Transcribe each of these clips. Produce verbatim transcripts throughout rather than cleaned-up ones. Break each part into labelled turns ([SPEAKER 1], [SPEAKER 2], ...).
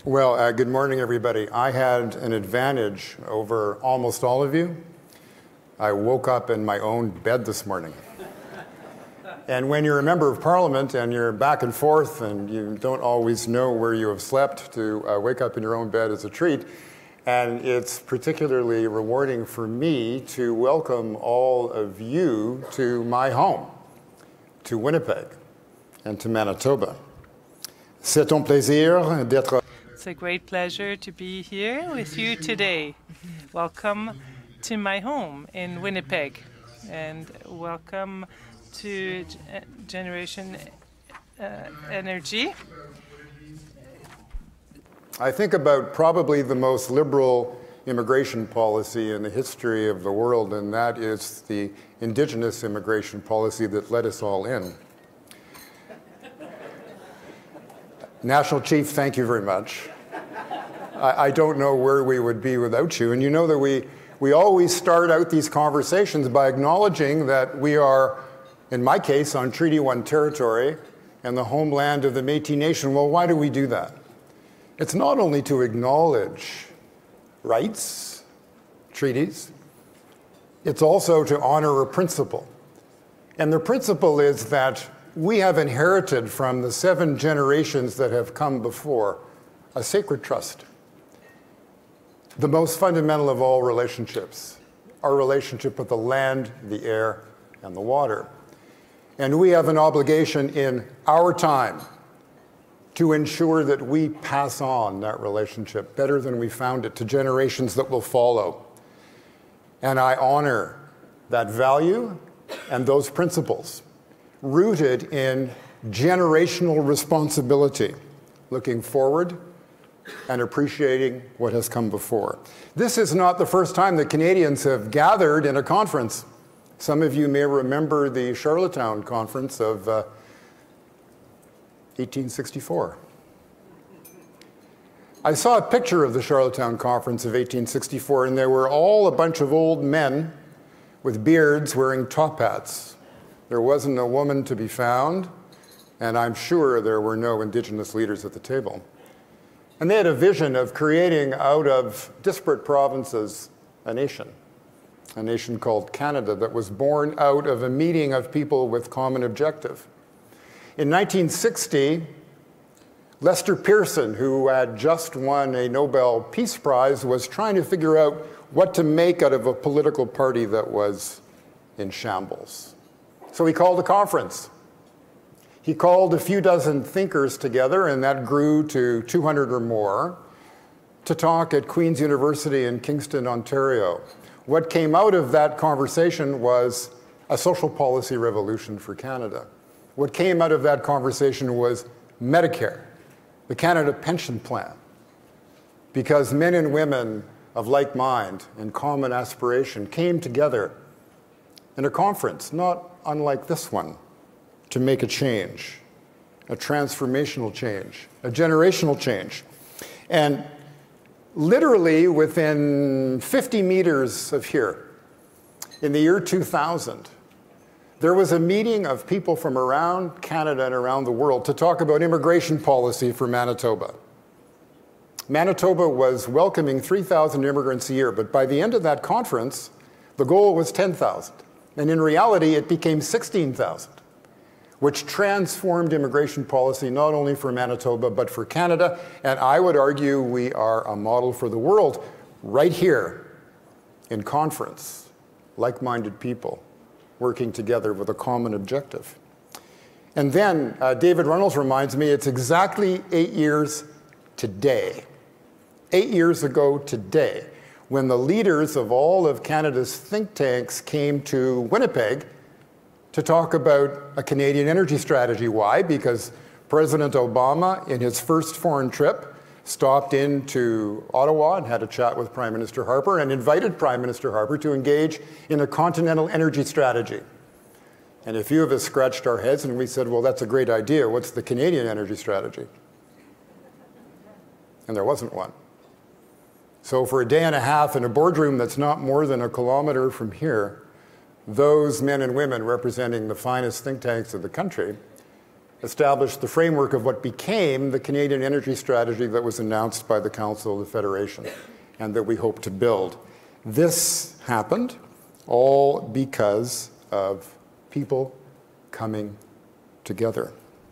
[SPEAKER 1] Well, uh, good morning, everybody. I had an advantage over almost all of you. I woke up in my own bed this morning. And when you're a member of Parliament and you're back and forth and you don't always know where you have slept, to uh, wake up in your own bed is a treat. And it's particularly rewarding for me to welcome all of you to my home, to Winnipeg and to Manitoba. C'est un plaisir d'être.
[SPEAKER 2] It's a great pleasure to be here with you today. Welcome to my home in Winnipeg, and welcome to G Generation uh, Energy.
[SPEAKER 1] I think about probably the most liberal immigration policy in the history of the world, and that is the Indigenous immigration policy that let us all in. National Chief, thank you very much. I, I don't know where we would be without you. And you know that we, we always start out these conversations by acknowledging that we are, in my case, on Treaty one territory and the homeland of the Métis Nation. Well, why do we do that? It's not only to acknowledge rights, treaties, it's also to honor a principle. And the principle is that we have inherited from the seven generations that have come before a sacred trust. The most fundamental of all relationships, our relationship with the land, the air, and the water. And we have an obligation in our time to ensure that we pass on that relationship better than we found it to generations that will follow. And I honor that value and those principles, rooted in generational responsibility, looking forward and appreciating what has come before. This is not the first time that Canadians have gathered in a conference. Some of you may remember the Charlottetown Conference of uh, eighteen sixty-four. I saw a picture of the Charlottetown Conference of eighteen sixty-four, and there were all a bunch of old men with beards wearing top hats. There wasn't a woman to be found, and I'm sure there were no Indigenous leaders at the table. And they had a vision of creating out of disparate provinces a nation, a nation called Canada that was born out of a meeting of people with common objective. In nineteen sixty, Lester Pearson, who had just won a Nobel Peace Prize, was trying to figure out what to make out of a political party that was in shambles. So he called a conference. He called a few dozen thinkers together, and that grew to two hundred or more, to talk at Queen's University in Kingston, Ontario. What came out of that conversation was a social policy revolution for Canada. What came out of that conversation was Medicare, the Canada Pension Plan, because men and women of like mind and common aspiration came together in a conference, not unlike this one, to make a change, a transformational change, a generational change. And literally within fifty meters of here, in the year two thousand, there was a meeting of people from around Canada and around the world to talk about immigration policy for Manitoba. Manitoba was welcoming three thousand immigrants a year, but by the end of that conference, the goal was ten thousand. And in reality, it became sixteen thousand, which transformed immigration policy not only for Manitoba, but for Canada. And I would argue we are a model for the world right here in conference, like-minded people working together with a common objective. And then uh, David Reynolds reminds me it's exactly eight years today, eight years ago today, when the leaders of all of Canada's think tanks came to Winnipeg to talk about a Canadian energy strategy. Why? Because President Obama, in his first foreign trip, stopped into Ottawa and had a chat with Prime Minister Harper and invited Prime Minister Harper to engage in a continental energy strategy. And a few of us scratched our heads and we said, well, that's a great idea. What's the Canadian energy strategy? And there wasn't one. So for a day and a half in a boardroom that's not more than a kilometer from here, those men and women representing the finest think tanks of the country established the framework of what became the Canadian energy strategy that was announced by the Council of the Federation and that we hope to build. This happened all because of people coming together.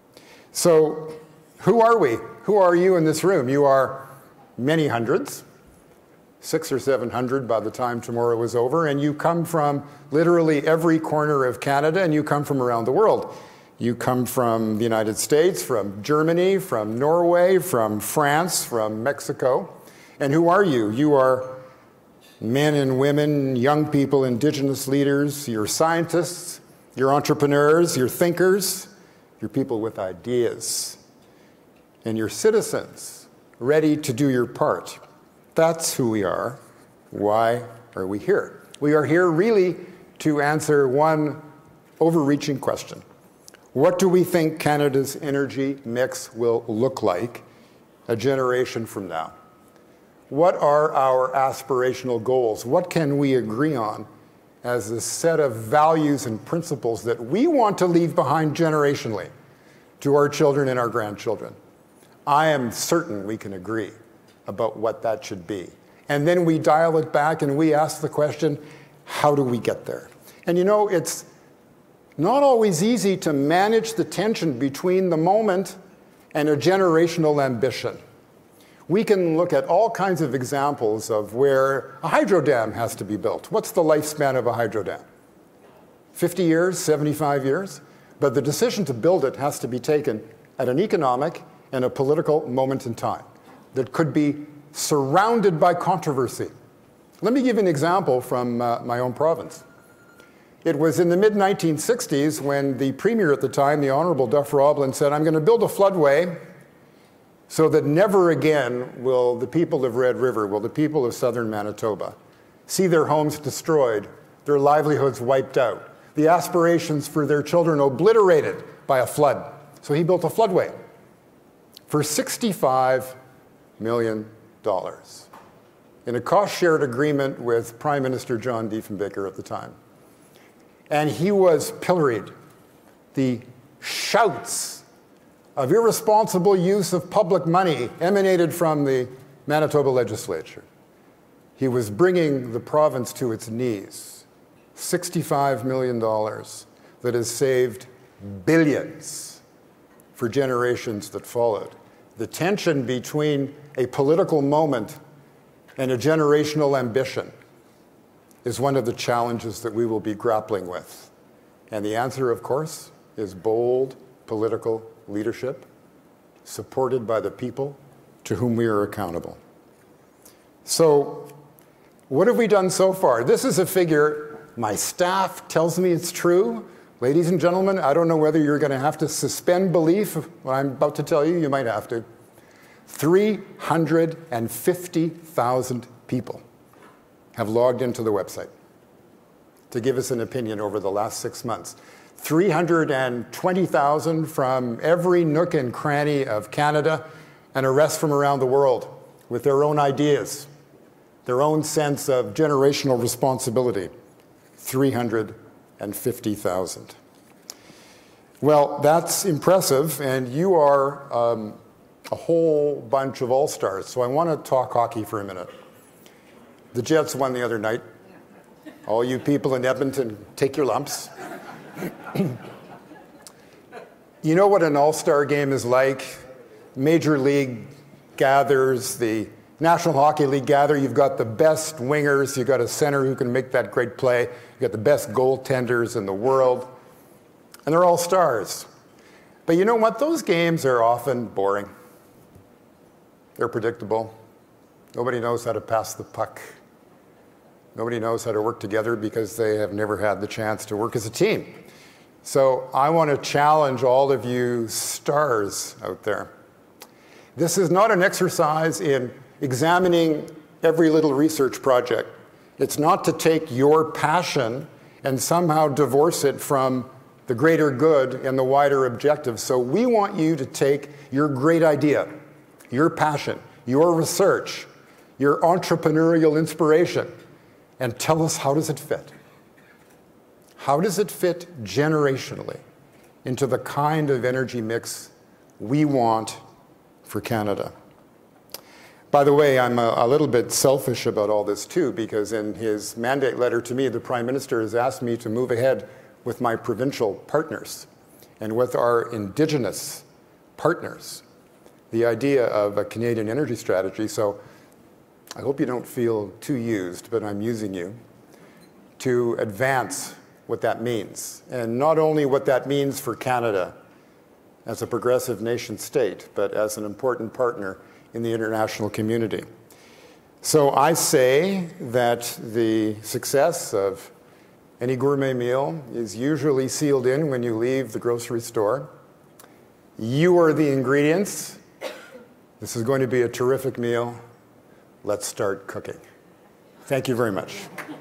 [SPEAKER 1] So who are we? Who are you in this room? You are many hundreds, six or seven hundred by the time tomorrow is over, and you come from literally every corner of Canada, and you come from around the world. You come from the United States, from Germany, from Norway, from France, from Mexico. And who are you? You are men and women, young people, Indigenous leaders, you're scientists, you're entrepreneurs, you're thinkers, you're people with ideas, and you're citizens ready to do your part. That's who we are. Why are we here? We are here really to answer one overreaching question. What do we think Canada's energy mix will look like a generation from now? What are our aspirational goals? What can we agree on as a set of values and principles that we want to leave behind generationally to our children and our grandchildren? I am certain we can agree about what that should be. And then we dial it back and we ask the question, how do we get there? And you know, it's not always easy to manage the tension between the moment and a generational ambition. We can look at all kinds of examples of where a hydro dam has to be built. What's the lifespan of a hydro dam? fifty years, seventy-five years? But the decision to build it has to be taken at an economic and a political moment in time that could be surrounded by controversy. Let me give you an example from uh, my own province. It was in the mid nineteen sixties when the Premier at the time, the Honourable Duff Roblin, said, I'm going to build a floodway so that never again will the people of Red River, will the people of southern Manitoba, see their homes destroyed, their livelihoods wiped out, the aspirations for their children obliterated by a flood. So he built a floodway for sixty-five million dollars in a cost-shared agreement with Prime Minister John Diefenbaker at the time. And he was pilloried. The shouts of irresponsible use of public money emanated from the Manitoba legislature. He was bringing the province to its knees. sixty-five million dollars that has saved billions for generations that followed. The tension between a political moment and a generational ambition is one of the challenges that we will be grappling with. And the answer, of course, is bold political leadership supported by the people to whom we are accountable. So, what have we done so far? This is a figure my staff tells me it's true. Ladies and gentlemen, I don't know whether you're going to have to suspend belief of what I'm about to tell you. You might have to. three hundred fifty thousand people have logged into the website to give us an opinion over the last six months. three hundred twenty thousand from every nook and cranny of Canada and a rest from around the world with their own ideas, their own sense of generational responsibility. three hundred fifty thousand. Well, that's impressive, and you are um, a whole bunch of all-stars. So I want to talk hockey for a minute. The Jets won the other night. All you people in Edmonton, take your lumps. You know what an all-star game is like? Major League gathers, the National Hockey League gather, you've got the best wingers, you've got a center who can make that great play, you've got the best goaltenders in the world, and they're all stars. But you know what? Those games are often boring. They're predictable. Nobody knows how to pass the puck. Nobody knows how to work together because they have never had the chance to work as a team. So I want to challenge all of you stars out there. This is not an exercise in examining every little research project. It's not to take your passion and somehow divorce it from the greater good and the wider objective. So we want you to take your great idea, your passion, your research, your entrepreneurial inspiration, and tell us, how does it fit? How does it fit generationally into the kind of energy mix we want for Canada. By the way, I'm a, a little bit selfish about all this too, because in his mandate letter to me, the Prime Minister has asked me to move ahead with my provincial partners and with our Indigenous partners, the idea of a Canadian energy strategy. So I hope you don't feel too used, but I'm using you to advance what that means. And not only what that means for Canada as a progressive nation state, but as an important partner in the international community. So I say that the success of any gourmet meal is usually sealed in when you leave the grocery store. You are the ingredients. This is going to be a terrific meal. Let's start cooking. Thank you very much.